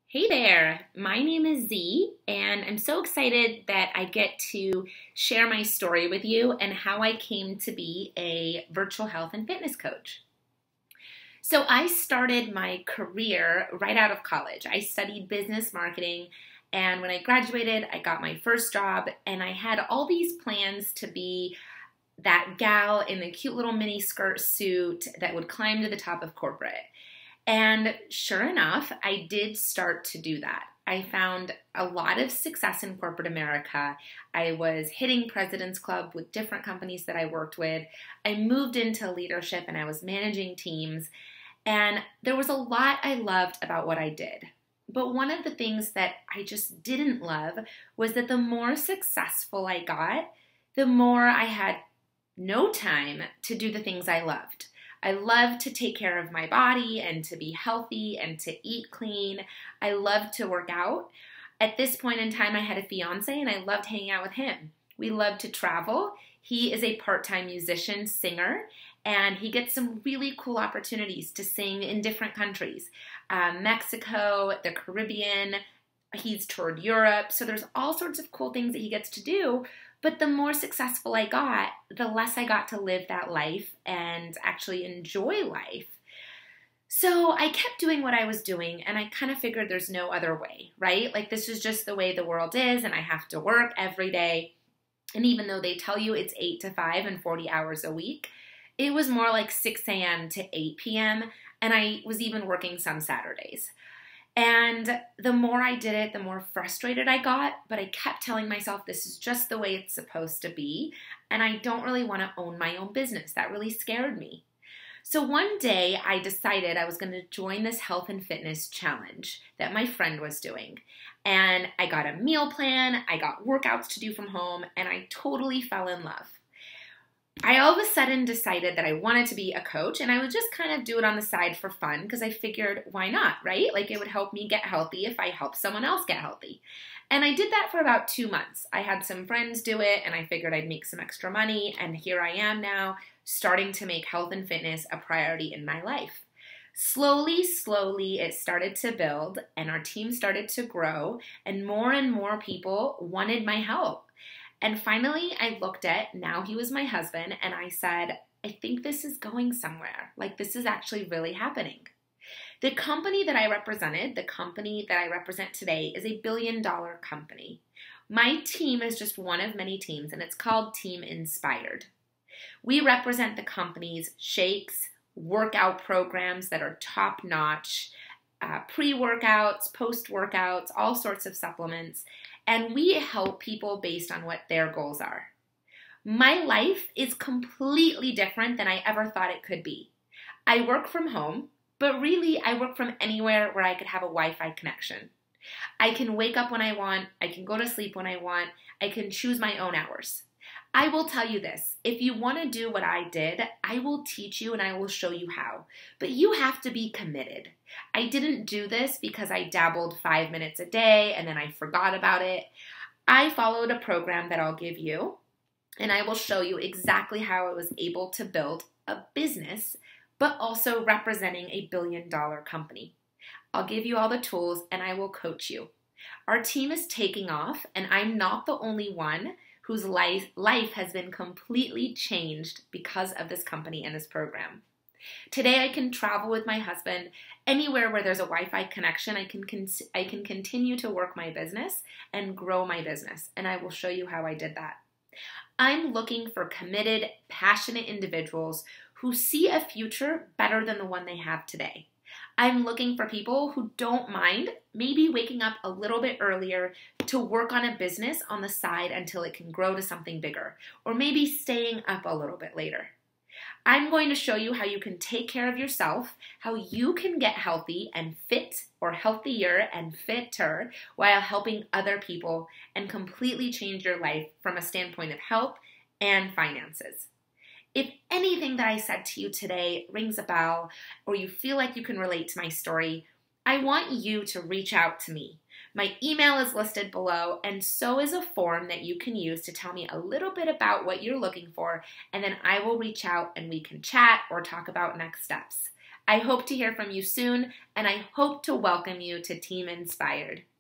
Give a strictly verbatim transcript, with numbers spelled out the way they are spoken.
Hey there, my name is Z, and I'm so excited that I get to share my story with you and how I came to be a virtual health and fitness coach. So I started my career right out of college. I studied business marketing, and when I graduated, I got my first job, and I had all these plans to be that gal in the cute little mini skirt suit that would climb to the top of corporate. And sure enough, I did start to do that. I found a lot of success in corporate America. I was hitting President's Club with different companies that I worked with. I moved into leadership and I was managing teams. And there was a lot I loved about what I did. But one of the things that I just didn't love was that the more successful I got, the more I had no time to do the things I loved. I love to take care of my body and to be healthy and to eat clean. I love to work out. At this point in time, I had a fiance and I loved hanging out with him. We love to travel. He is a part-time musician, singer, and he gets some really cool opportunities to sing in different countries. Uh, Mexico, the Caribbean, he's toured Europe. So there's all sorts of cool things that he gets to do. But the more successful I got, the less I got to live that life and actually enjoy life. So I kept doing what I was doing, and I kind of figured there's no other way, right? Like, this is just the way the world is, and I have to work every day. And even though they tell you it's eight to five and forty hours a week, it was more like six a.m. to eight p.m., and I was even working some Saturdays. And the more I did it, the more frustrated I got, but I kept telling myself this is just the way it's supposed to be, and I don't really want to own my own business. That really scared me. So one day I decided I was going to join this health and fitness challenge that my friend was doing. And I got a meal plan, I got workouts to do from home, and I totally fell in love. I all of a sudden decided that I wanted to be a coach, and I would just kind of do it on the side for fun because I figured, why not, right? Like, it would help me get healthy if I help someone else get healthy. And I did that for about two months. I had some friends do it, and I figured I'd make some extra money, and here I am now, starting to make health and fitness a priority in my life. Slowly, slowly, it started to build, and our team started to grow, and more and more people wanted my help. And finally, I looked at, now he was my husband, and I said, I think this is going somewhere. Like, this is actually really happening. The company that I represented, the company that I represent today, is a billion dollar company. My team is just one of many teams, and it's called Team Inspired. We represent the company's shakes, workout programs that are top notch, uh, pre-workouts, post-workouts, all sorts of supplements. And we help people based on what their goals are. My life is completely different than I ever thought it could be. I work from home, but really I work from anywhere where I could have a Wi-Fi connection. I can wake up when I want, I can go to sleep when I want, I can choose my own hours. I will tell you this, if you want to do what I did, I will teach you and I will show you how. But you have to be committed. I didn't do this because I dabbled five minutes a day and then I forgot about it. I followed a program that I'll give you, and I will show you exactly how I was able to build a business, but also representing a billion dollar company. I'll give you all the tools and I will coach you. Our team is taking off, and I'm not the only one whose life, life has been completely changed because of this company and this program. Today I can travel with my husband anywhere where there's a Wi-Fi connection. I can, con- I can continue to work my business and grow my business, and I will show you how I did that. I'm looking for committed, passionate individuals who see a future better than the one they have today. I'm looking for people who don't mind maybe waking up a little bit earlier to work on a business on the side until it can grow to something bigger, or maybe staying up a little bit later. I'm going to show you how you can take care of yourself, how you can get healthy and fit, or healthier and fitter, while helping other people and completely change your life from a standpoint of health and finances. If anything that I said to you today rings a bell, or you feel like you can relate to my story, I want you to reach out to me. My email is listed below, and so is a form that you can use to tell me a little bit about what you're looking for, and then I will reach out and we can chat or talk about next steps. I hope to hear from you soon, and I hope to welcome you to Team Inspired.